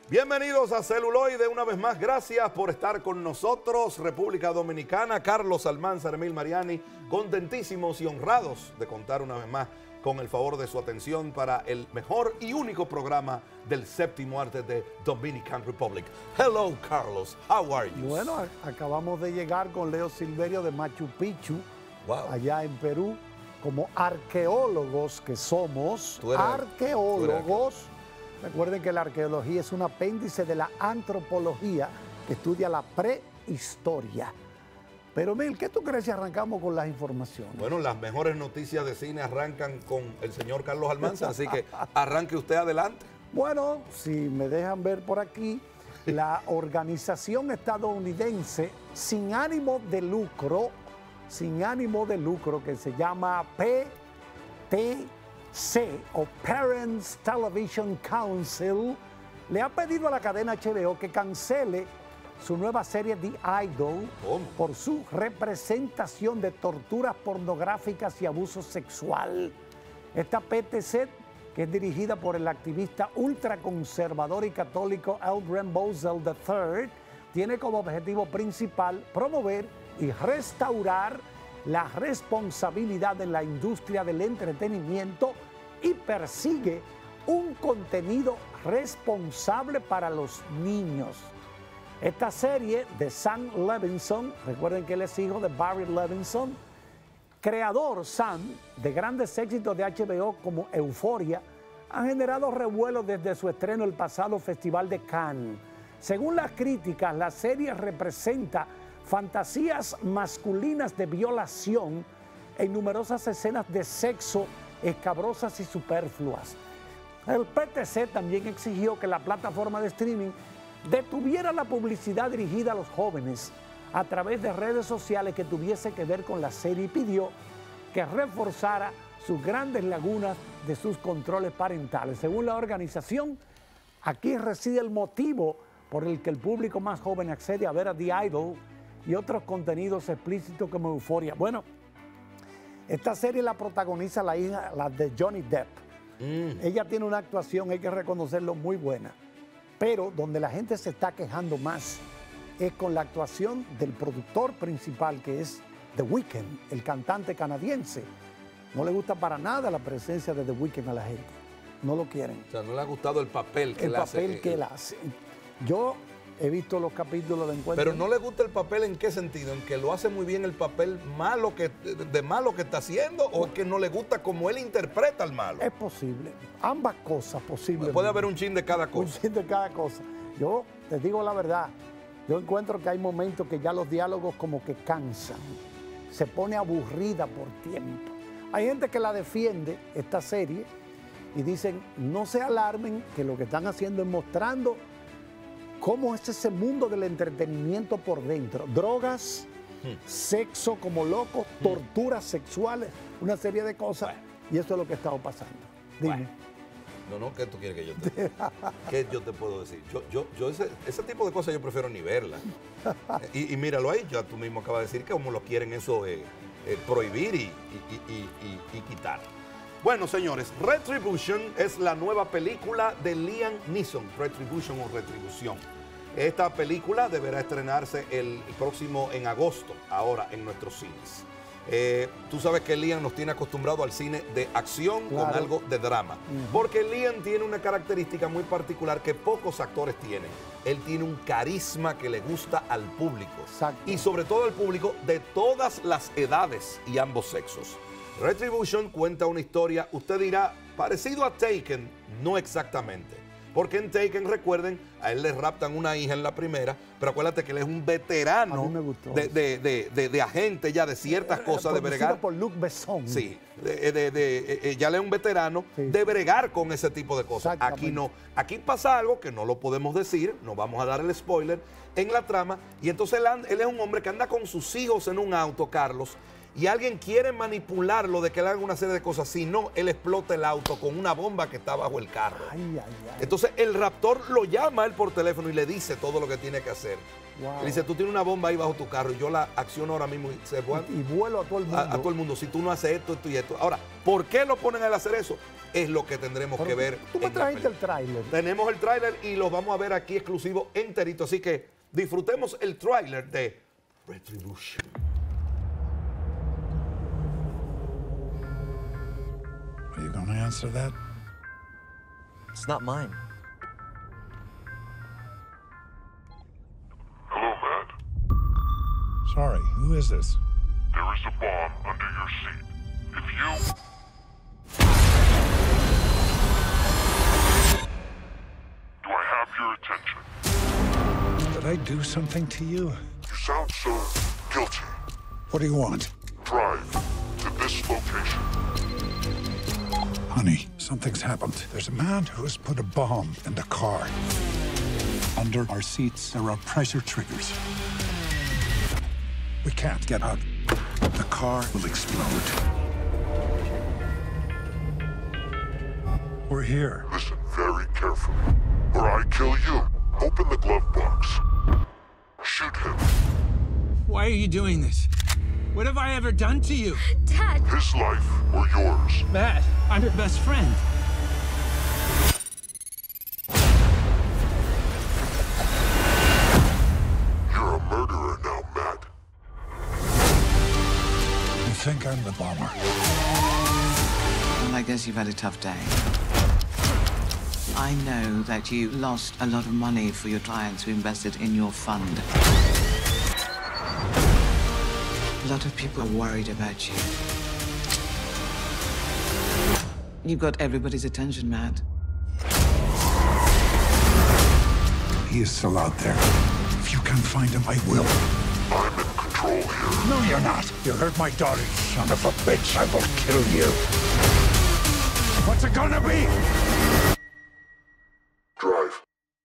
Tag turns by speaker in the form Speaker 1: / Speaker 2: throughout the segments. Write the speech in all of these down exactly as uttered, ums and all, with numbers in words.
Speaker 1: Bienvenidos a Celuloide una vez más. Gracias por estar con nosotros, República Dominicana. Carlos Almanzar, Emil Mariani, contentísimos y honrados de contar una vez más con el favor de su atención para el mejor y único programa del séptimo arte de Dominican Republic. Hello, Carlos. How are you?
Speaker 2: Bueno, acabamos de llegar con Leo Silverio de Machu Picchu,
Speaker 1: wow.
Speaker 2: allá en Perú, como arqueólogos que somos.
Speaker 1: ¿Tú eres,
Speaker 2: arqueólogos. Tú eres Recuerden que la arqueología es un apéndice de la antropología que estudia la prehistoria. Pero, Mil, ¿qué tú crees si arrancamos con las informaciones?
Speaker 1: Bueno, las mejores noticias de cine arrancan con el señor Carlos Almanzar, así que arranque usted adelante.
Speaker 2: Bueno, si me dejan ver por aquí, la organización estadounidense sin ánimo de lucro, sin ánimo de lucro, que se llama P T C o Parents Television Council, le ha pedido a la cadena H B O que cancele su nueva serie The Idol
Speaker 1: ¿Cómo?
Speaker 2: por su representación de torturas pornográficas y abuso sexual. Esta P T C, que es dirigida por el activista ultraconservador y católico L. Graham Bozell tercero, tiene como objetivo principal promover y restaurar la responsabilidad en la industria del entretenimiento y persigue un contenido responsable para los niños. Esta serie de Sam Levinson, recuerden que él es hijo de Barry Levinson, creador Sam de grandes éxitos de H B O como Euphoria, ha generado revuelo desde su estreno el pasado Festival de Cannes. Según las críticas, la serie representa fantasías masculinas de violación en numerosas escenas de sexo escabrosas y superfluas. El P T C también exigió que la plataforma de streaming detuviera la publicidad dirigida a los jóvenes a través de redes sociales que tuviese que ver con la serie y pidió que reforzara sus grandes lagunas de sus controles parentales. Según la organización, aquí reside el motivo por el que el público más joven accede a ver a The Idol y otros contenidos explícitos como Euphoria. Bueno, esta serie la protagoniza la hija la de Johnny Depp. Mm. Ella tiene una actuación, hay que reconocerlo, muy buena. Pero donde la gente se está quejando más es con la actuación del productor principal, que es The Weeknd, el cantante canadiense. No le gusta para nada la presencia de The Weeknd a la gente. No lo quieren.
Speaker 1: O sea, no le ha gustado el papel que
Speaker 2: el
Speaker 1: él hace.
Speaker 2: El papel que él hace. Yo he visto los capítulos de Encuentro.
Speaker 1: Pero no le gusta el papel, ¿en qué sentido? ¿En que lo hace muy bien el papel malo que, de malo que está haciendo? ¿O es que no le gusta cómo él interpreta al malo?
Speaker 2: Es posible. Ambas cosas posibles.
Speaker 1: Puede haber un chin de cada cosa.
Speaker 2: Un chin de cada cosa. Yo te digo la verdad. Yo encuentro que hay momentos que ya los diálogos como que cansan. Se pone aburrida por tiempo. Hay gente que la defiende, esta serie, y dicen, no se alarmen, que lo que están haciendo es mostrando cómo es ese mundo del entretenimiento por dentro. Drogas, hmm. sexo como locos, hmm. torturas sexuales, una serie de cosas. Bueno. Y eso es lo que ha estado pasando. Dime.
Speaker 1: Bueno. No, no, ¿qué tú quieres que yo te diga? ¿Qué yo te puedo decir? Yo, yo, yo ese, ese tipo de cosas yo prefiero ni verlas. y, y míralo ahí, ya tú mismo acabas de decir que como lo quieren eso eh, eh, prohibir y, y, y, y, y quitar. Bueno, señores, Retribution es la nueva película de Liam Neeson, Retribution o Retribución. Esta película deberá estrenarse el próximo en agosto, ahora en nuestros cines. Eh, tú sabes que Liam nos tiene acostumbrado al cine de acción, claro, con algo de drama. Uh-huh. Porque Liam tiene una característica muy particular que pocos actores tienen. Él tiene un carisma que le gusta al público.
Speaker 2: Exacto.
Speaker 1: Y sobre todo al público de todas las edades y ambos sexos. Retribution cuenta una historia, usted dirá, parecido a Taken, no exactamente. Porque en Taken, recuerden, a él le raptan una hija en la primera, pero acuérdate que él es un veterano de, de, de, de, de agente ya de ciertas cosas de bregar.
Speaker 2: por Luc Besson.
Speaker 1: Sí, de, de, de, de, ya le es un veterano sí. de bregar con ese tipo de cosas. Aquí no, aquí pasa algo que no lo podemos decir, no vamos a dar el spoiler en la trama, y entonces él, él es un hombre que anda con sus hijos en un auto, Carlos, y alguien quiere manipularlo de que le haga una serie de cosas, si no, él explota el auto con una bomba que está bajo el carro.
Speaker 2: Ay, ay, ay.
Speaker 1: Entonces el raptor lo llama a él por teléfono y le dice todo lo que tiene que hacer.
Speaker 2: Wow.
Speaker 1: Él dice, tú tienes una bomba ahí bajo tu carro y yo la acciono ahora mismo y se fue
Speaker 2: Y, y vuelo a todo el mundo.
Speaker 1: a, a todo el mundo. Si tú no haces esto, esto y esto. Ahora, ¿por qué lo ponen a él a hacer eso? Es lo que tendremos
Speaker 2: Pero
Speaker 1: que ver.
Speaker 2: Tú me
Speaker 1: en la
Speaker 2: trajiste el
Speaker 1: película.
Speaker 2: tráiler.
Speaker 1: Tenemos el tráiler y lo vamos a ver aquí exclusivo enterito. Así que disfrutemos el tráiler de Retribution.
Speaker 3: Are you gonna answer that?
Speaker 4: It's not mine.
Speaker 5: Hello, Matt.
Speaker 3: Sorry, who is this?
Speaker 5: There is a bomb under your seat. If you... Do I have your attention?
Speaker 3: Did I do something to you?
Speaker 5: You sound so guilty.
Speaker 3: What do you want?
Speaker 5: Drive to this location.
Speaker 3: Honey, something's happened. There's a man who has put a bomb in the car. Under our seats, there are pressure triggers. We can't get out. The car will explode. We're here.
Speaker 5: Listen very carefully, or I kill you. Open the glove box. Shoot him.
Speaker 6: Why are you doing this? What have I ever done to you?
Speaker 7: Dad!
Speaker 5: His life or yours.
Speaker 6: Matt, I'm your best friend.
Speaker 5: You're a murderer now, Matt.
Speaker 3: You think I'm the bomber?
Speaker 8: Well, I guess you've had a tough day. I know that you lost a lot of money for your clients who invested in your fund. A lot of people are worried about you. You've got everybody's attention, Matt.
Speaker 3: He is still out there. If you can find him, I will.
Speaker 5: I'm in control here.
Speaker 3: No, you're not. You hurt my daughter, son of a bitch. I will kill you. What's it gonna be?
Speaker 5: Drive.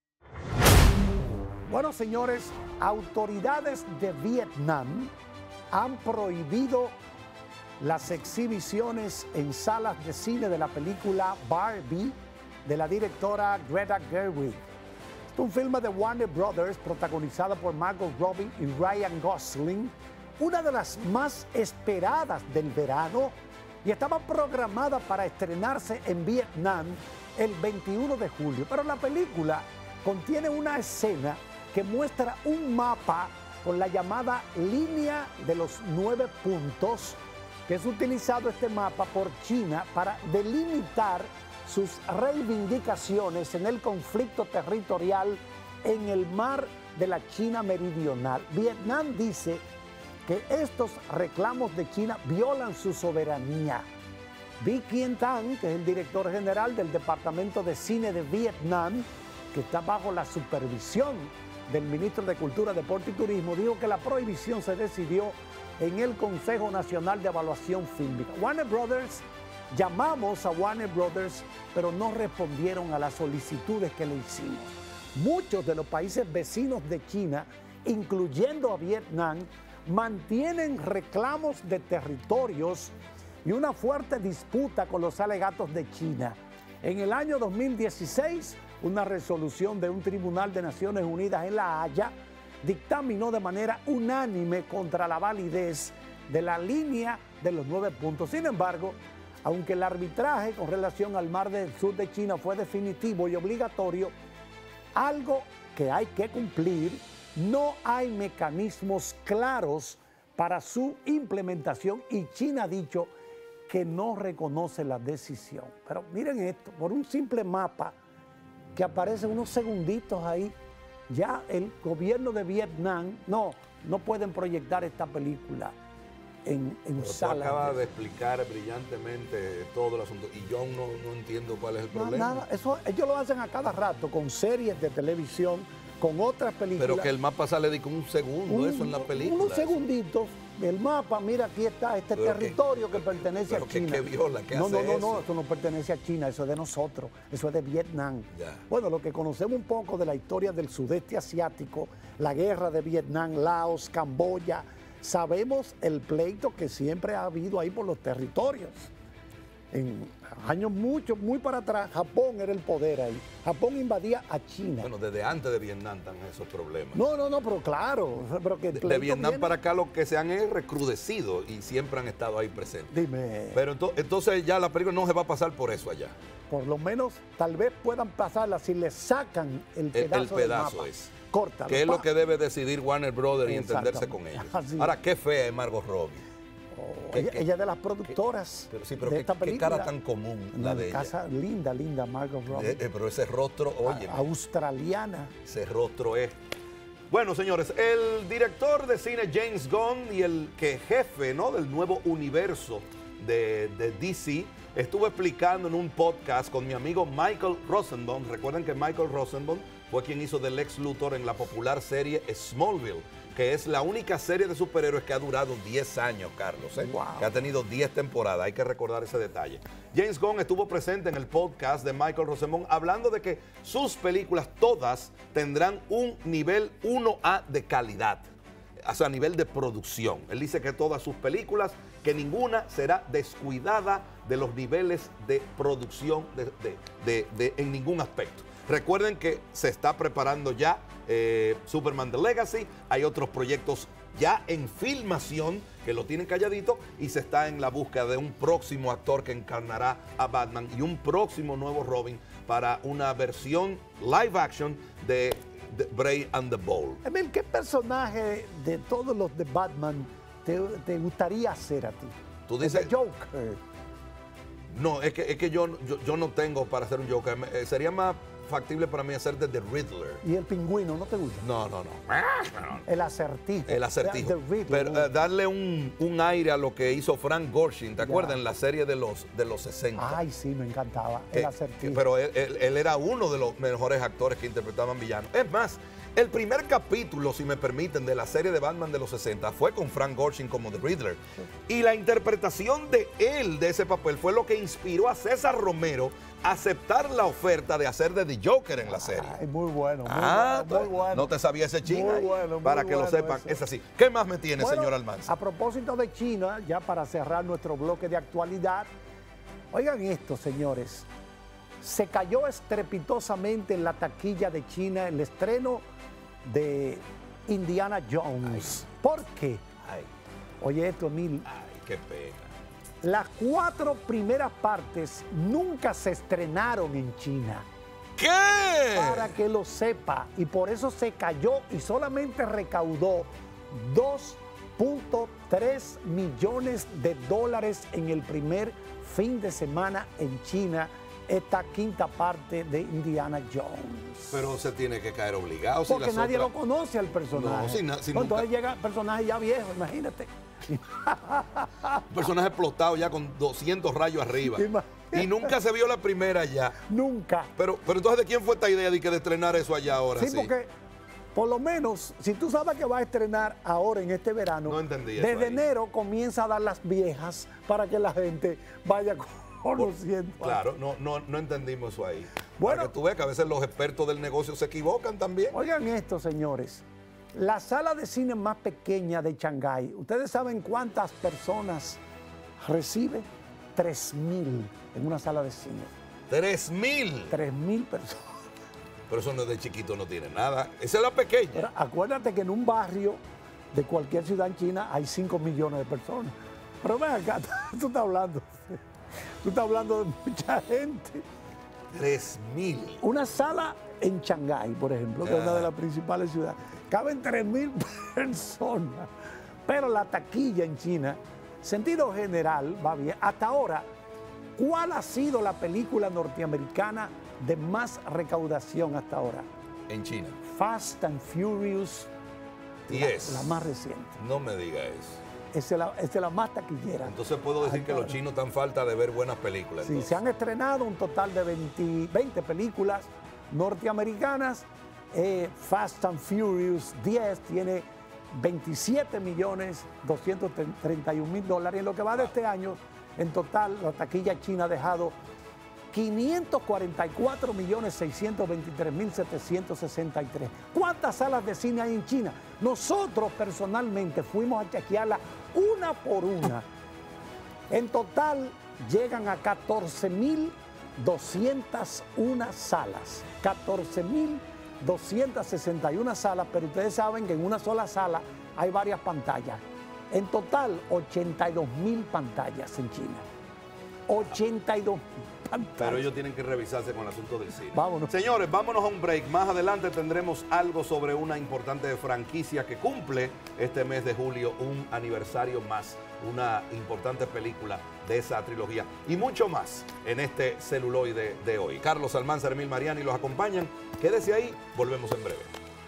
Speaker 2: Bueno, señores, autoridades de Vietnam han prohibido las exhibiciones en salas de cine de la película Barbie de la directora Greta Gerwig. Es un filme de Warner Brothers protagonizado por Margot Robbie y Ryan Gosling, una de las más esperadas del verano, y estaba programada para estrenarse en Vietnam el veintiuno de julio. Pero la película contiene una escena que muestra un mapa con la llamada línea de los nueve puntos, que es utilizado este mapa por China para delimitar sus reivindicaciones en el conflicto territorial en el mar de la China Meridional. Vietnam dice que estos reclamos de China violan su soberanía. Vi Quien Thanh, que es el director general del Departamento de Cine de Vietnam, que está bajo la supervisión del ministro de Cultura, Deporte y Turismo, dijo que la prohibición se decidió en el Consejo Nacional de Evaluación Fílmica. Warner Brothers, llamamos a Warner Brothers, pero no respondieron a las solicitudes que le hicimos. Muchos de los países vecinos de China, incluyendo a Vietnam, mantienen reclamos de territorios y una fuerte disputa con los alegatos de China. En el año dos mil dieciséis, una resolución de un tribunal de Naciones Unidas en La Haya dictaminó de manera unánime contra la validez de la línea de los nueve puntos. Sin embargo, aunque el arbitraje con relación al mar del sur de China fue definitivo y obligatorio, algo que hay que cumplir, no hay mecanismos claros para su implementación y China ha dicho que no reconoce la decisión. Pero miren esto, por un simple mapa que aparece unos segunditos ahí, ya el gobierno de Vietnam, no, no pueden proyectar esta película en, en
Speaker 1: Pero tú
Speaker 2: salas.
Speaker 1: acabas de explicar brillantemente todo el asunto y yo aún no, no entiendo cuál es el
Speaker 2: No,
Speaker 1: problema.
Speaker 2: nada, eso, ellos lo hacen a cada rato con series de televisión, con otras películas.
Speaker 1: Pero que el mapa sale de con un segundo,
Speaker 2: Un-
Speaker 1: eso en la película.
Speaker 2: Unos segunditos, el mapa, mira, aquí está este
Speaker 1: Pero
Speaker 2: territorio
Speaker 1: que-
Speaker 2: que, pertenece
Speaker 1: pero
Speaker 2: a
Speaker 1: que-
Speaker 2: China.
Speaker 1: que viola, ¿qué
Speaker 2: no,
Speaker 1: hace
Speaker 2: no, no, no,
Speaker 1: eso?
Speaker 2: eso no pertenece a China, eso es de nosotros, eso es de Vietnam.
Speaker 1: Ya.
Speaker 2: Bueno, lo que conocemos un poco de la historia del sudeste asiático, la guerra de Vietnam, Laos, Camboya, sabemos el pleito que siempre ha habido ahí por los territorios. En años mucho, muy para atrás, Japón era el poder ahí. Japón invadía a China.
Speaker 1: Bueno, desde antes de Vietnam están esos problemas.
Speaker 2: No, no, no, pero claro. Pero que el
Speaker 1: de, de
Speaker 2: pleito
Speaker 1: Vietnam
Speaker 2: viene-
Speaker 1: para acá lo que se han es recrudecido y siempre han estado ahí presentes.
Speaker 2: Dime,
Speaker 1: Pero ento- entonces ya la película no se va a pasar por eso allá.
Speaker 2: por lo menos tal vez puedan pasarla si le sacan el
Speaker 1: El,
Speaker 2: pedazo,
Speaker 1: el pedazo
Speaker 2: del mapa.
Speaker 1: es.
Speaker 2: Córtalo.
Speaker 1: Que es lo
Speaker 2: pa.
Speaker 1: que debe decidir Warner Brothers y entenderse con
Speaker 2: Exactamente.
Speaker 1: ellos.
Speaker 2: Así
Speaker 1: Ahora, qué fea es Margot Robbie.
Speaker 2: Oh,
Speaker 1: que-
Speaker 2: ella,
Speaker 1: que-
Speaker 2: ella es de las productoras
Speaker 1: Pero sí, pero
Speaker 2: de
Speaker 1: qué,
Speaker 2: esta
Speaker 1: qué
Speaker 2: película.
Speaker 1: cara tan común la
Speaker 2: Una
Speaker 1: de ella.
Speaker 2: casa linda, linda, Margot Robbie.
Speaker 1: Eh, eh, pero ese rostro, oye,
Speaker 2: A- australiana.
Speaker 1: ese rostro es. Bueno, señores, el director de cine James Gunn y el que jefe, ¿no?, del nuevo universo de, de D C estuvo explicando en un podcast con mi amigo Michael Rosenbaum. Recuerden que Michael Rosenbaum fue quien hizo del Lex Luthor en la popular serie Smallville, que es la única serie de superhéroes que ha durado diez años, Carlos, ¿eh?
Speaker 2: Wow.
Speaker 1: Que ha tenido diez temporadas, hay que recordar ese detalle. James Gunn estuvo presente en el podcast de Michael Rosenbaum hablando de que sus películas todas tendrán un nivel uno A de calidad, o sea, a nivel de producción. Él dice que todas sus películas, que ninguna será descuidada de los niveles de producción de, de- de- de- en ningún aspecto. Recuerden que se está preparando ya eh, Superman The Legacy, hay otros proyectos ya en filmación que lo tienen calladito y se está en la búsqueda de un próximo actor que encarnará a Batman y un próximo nuevo Robin para una versión live action de, de Brave and the Bold.
Speaker 2: Emil, ¿qué personaje de todos los de Batman te, te gustaría hacer a ti?
Speaker 1: Tú
Speaker 2: El
Speaker 1: dices-
Speaker 2: de Joker.
Speaker 1: No, es que, es que yo, yo, yo no tengo para hacer un Joker. Me- eh, sería más factible para mí hacer de The Riddler.
Speaker 2: Y el pingüino, ¿no te gusta?
Speaker 1: No, no, no.
Speaker 2: El acertijo.
Speaker 1: El acertijo.
Speaker 2: The Riddler.
Speaker 1: Pero eh, darle un, un aire a lo que hizo Frank Gorshin, ¿te
Speaker 2: Ya.
Speaker 1: acuerdas? En la serie de los, de los sesenta.
Speaker 2: Ay, sí, me encantaba.
Speaker 1: Que-
Speaker 2: El
Speaker 1: que-
Speaker 2: acertijo.
Speaker 1: pero él, él- él era uno de los mejores actores que interpretaban villanos. Es más, el primer capítulo, si me permiten, de la serie de Batman de los sesenta fue con Frank Gorshin como The Riddler. Y la interpretación de él de ese papel fue lo que inspiró a César Romero a aceptar la oferta de hacer de The Joker en la serie.
Speaker 2: Ay, muy bueno, muy
Speaker 1: Ah,
Speaker 2: bueno, muy bueno.
Speaker 1: no te sabía ese ching
Speaker 2: Muy
Speaker 1: ahí?
Speaker 2: bueno, muy
Speaker 1: para que lo
Speaker 2: bueno
Speaker 1: sepan,
Speaker 2: eso.
Speaker 1: es así. ¿Qué más me tiene,
Speaker 2: Bueno,
Speaker 1: señor Almanza?
Speaker 2: A propósito de China, ya para cerrar nuestro bloque de actualidad, oigan esto, señores. Se cayó estrepitosamente en la taquilla de China el estreno de Indiana Jones. ¿Por qué?
Speaker 1: Ay,
Speaker 2: Oye esto, Emil.
Speaker 1: ay, qué pena.
Speaker 2: Las cuatro primeras partes nunca se estrenaron en China.
Speaker 1: ¿Qué?
Speaker 2: Para que lo sepa. Y por eso se cayó y solamente recaudó dos punto tres millones de dólares en el primer fin de semana en China, esta quinta parte de Indiana Jones.
Speaker 1: Pero se tiene que caer obligado. si
Speaker 2: Porque
Speaker 1: las
Speaker 2: nadie
Speaker 1: otras-
Speaker 2: lo conoce al personaje.
Speaker 1: No, si na- si
Speaker 2: No, entonces
Speaker 1: nunca-
Speaker 2: llega el personaje ya viejo, imagínate.
Speaker 1: Un personaje explotado ya con doscientos rayos arriba.
Speaker 2: Imagínate.
Speaker 1: Y nunca se vio la primera ya.
Speaker 2: Nunca.
Speaker 1: Pero, pero entonces, ¿de quién fue esta idea de, que de estrenar eso allá ahora?
Speaker 2: Sí, porque por lo menos, si tú sabes que va a estrenar ahora en este verano,
Speaker 1: No entendí eso
Speaker 2: desde
Speaker 1: ahí.
Speaker 2: enero comienza a dar las viejas para que la gente vaya conociendo.
Speaker 1: Claro, no, no, no entendimos eso ahí.
Speaker 2: Bueno.
Speaker 1: Para que tú veas que a veces los expertos del negocio se equivocan también.
Speaker 2: Oigan esto, señores. La sala de cine más pequeña de Shanghái, ¿ustedes saben cuántas personas recibe? Tres mil en una sala de cine.
Speaker 1: Tres mil.
Speaker 2: Tres mil personas.
Speaker 1: Pero eso no de chiquito, no tiene nada. Esa es la pequeña.
Speaker 2: Pero acuérdate que en un barrio de cualquier ciudad en China hay cinco millones de personas. Pero ven acá, tú estás hablando. Tú estás hablando de mucha gente.
Speaker 1: Tres mil.
Speaker 2: Una sala en Shanghái, por ejemplo, que es una de las principales ciudades, caben tres mil personas. Pero la taquilla en China, sentido general, va bien. Hasta ahora, ¿cuál ha sido la película norteamericana de más recaudación hasta ahora?
Speaker 1: En China.
Speaker 2: Fast and Furious, la,
Speaker 1: Diez.
Speaker 2: la más reciente.
Speaker 1: No me diga eso.
Speaker 2: Esa es la, esa es la más taquillera.
Speaker 1: Entonces puedo decir
Speaker 2: Ay,
Speaker 1: que los
Speaker 2: cabrón.
Speaker 1: chinos están falta de ver buenas películas.
Speaker 2: Sí,
Speaker 1: entonces.
Speaker 2: se han estrenado un total de veinte, veinte películas norteamericanas. Eh, Fast and Furious diez tiene veintisiete millones doscientos treinta y un mil dólares. En lo que va de este año, en total, la taquilla china ha dejado quinientos cuarenta y cuatro millones seiscientos veintitrés mil setecientos sesenta y tres. ¿Cuántas salas de cine hay en China? Nosotros personalmente fuimos a chequearlas una por una. En total llegan a catorce mil doscientas una salas. catorce mil doscientas sesenta y una salas, pero ustedes saben que en una sola sala hay varias pantallas. En total, ochenta y dos mil pantallas en China. ochenta y dos mil pantallas.
Speaker 1: Pero ellos tienen que revisarse con el asunto del cine.
Speaker 2: Vámonos.
Speaker 1: Señores, vámonos a un break. Más adelante tendremos algo sobre una importante franquicia que cumple este mes de julio un aniversario más. Una importante película de esa trilogía. Y mucho más en este celuloide de hoy. Carlos Almanzar, Emil Mariani los acompañan. Quédese ahí, volvemos en breve.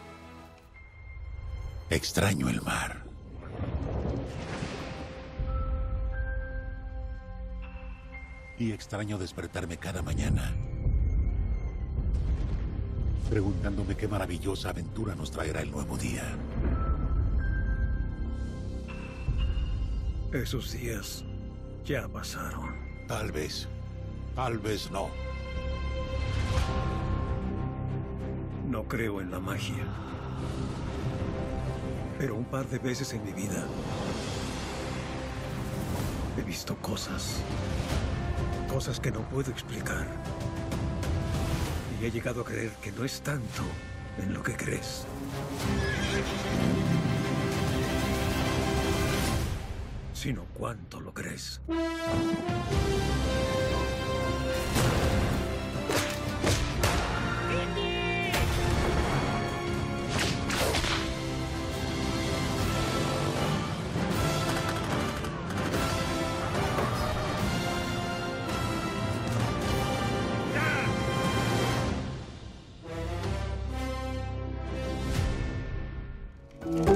Speaker 7: Extraño el mar. Y extraño despertarme cada mañana, preguntándome qué maravillosa aventura nos traerá el nuevo día.
Speaker 6: Esos días ya pasaron.
Speaker 7: Tal vez, tal vez no.
Speaker 6: No creo en la magia. Pero un par de veces en mi vida he visto cosas. Cosas que no puedo explicar. Y he llegado a creer que no es tanto en lo que crees, sino cuánto lo crees.
Speaker 2: Thank you.